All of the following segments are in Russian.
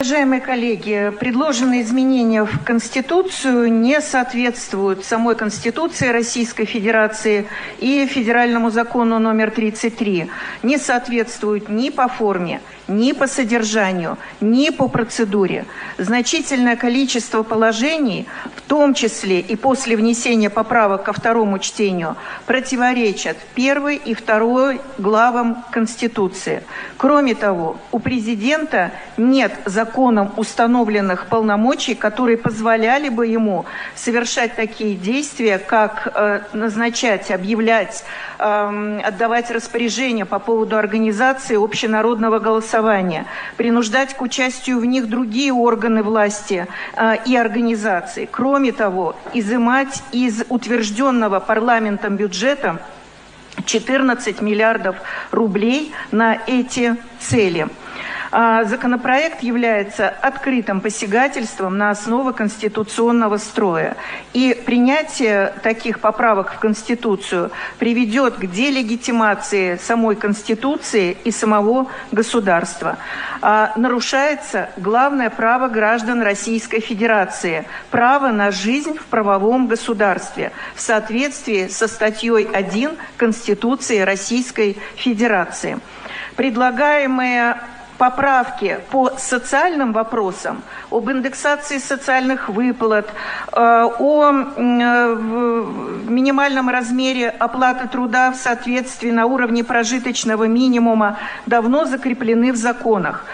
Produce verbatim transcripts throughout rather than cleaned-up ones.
Уважаемые коллеги, предложенные изменения в Конституцию не соответствуют самой Конституции Российской Федерации и Федеральному закону номер тридцать три, не соответствуют ни по форме, ни по содержанию, ни по процедуре. Значительное количество положений, в том числе и после внесения поправок ко второму чтению, противоречат первой и второй главам Конституции. Кроме того, у президента нет законом установленных полномочий, которые позволяли бы ему совершать такие действия, как э, назначать, объявлять, э, отдавать распоряжения по поводу организации общенародного голосования, принуждать к участию в них другие органы власти э, и организации. Кроме того, изымать из утвержденного парламентом бюджета четырнадцать миллиардов рублей на эти цели. Законопроект является открытым посягательством на основы конституционного строя. И принятие таких поправок в Конституцию приведет к делегитимации самой Конституции и самого государства. Нарушается главное право граждан Российской Федерации – право на жизнь в правовом государстве в соответствии со статьей один Конституции Российской Федерации. Предлагаемые поправки по социальным вопросам, об индексации социальных выплат, о минимальном размере оплаты труда в соответствии на уровне прожиточного минимума давно закреплены в законах.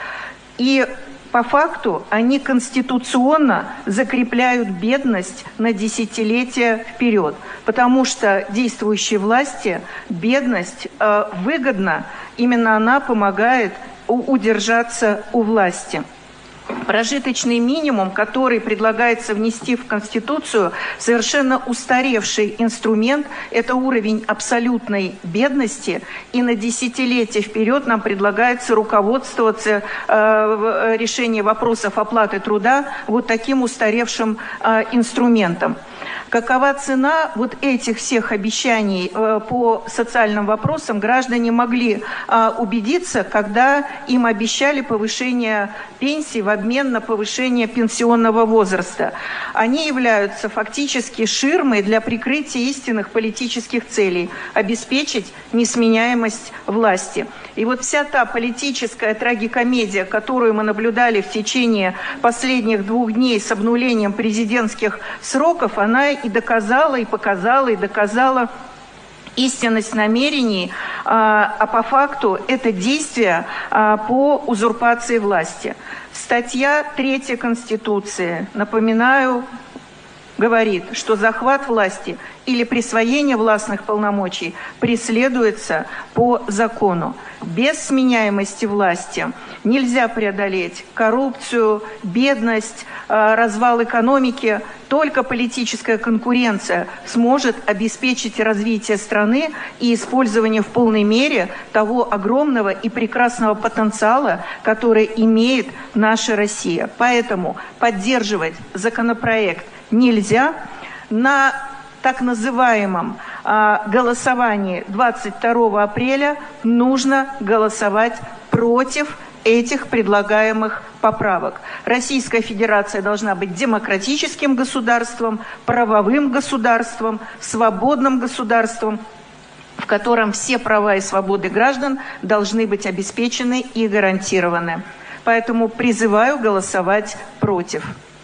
И по факту они конституционно закрепляют бедность на десятилетия вперед, потому что действующей власти бедность э, выгодна, именно она помогает удержаться у власти. Прожиточный минимум, который предлагается внести в Конституцию, совершенно устаревший инструмент. Это уровень абсолютной бедности. И на десятилетия вперед нам предлагается руководствоваться э, решением вопросов оплаты труда вот таким устаревшим э, инструментом. Какова цена вот этих всех обещаний э, по социальным вопросам, граждане могли э, убедиться, когда им обещали повышение пенсий в обмен на повышение пенсионного возраста. Они являются фактически ширмой для прикрытия истинных политических целей – обеспечить несменяемость власти. И вот вся та политическая трагикомедия, которую мы наблюдали в течение последних двух дней с обнулением президентских сроков, она и доказала, и показала, и доказала истинность намерений, а по факту это действие по узурпации власти. Статья третья Конституции, напоминаю, говорит, что захват власти или присвоение властных полномочий преследуется по закону. Без сменяемости власти нельзя преодолеть коррупцию, бедность, развал экономики. Только политическая конкуренция сможет обеспечить развитие страны и использование в полной мере того огромного и прекрасного потенциала, который имеет наша Россия. Поэтому поддерживать законопроект нельзя. На так называемом а, голосовании двадцать второго апреля нужно голосовать против этих предлагаемых поправок. Российская Федерация должна быть демократическим государством, правовым государством, свободным государством, в котором все права и свободы граждан должны быть обеспечены и гарантированы. Поэтому призываю голосовать против.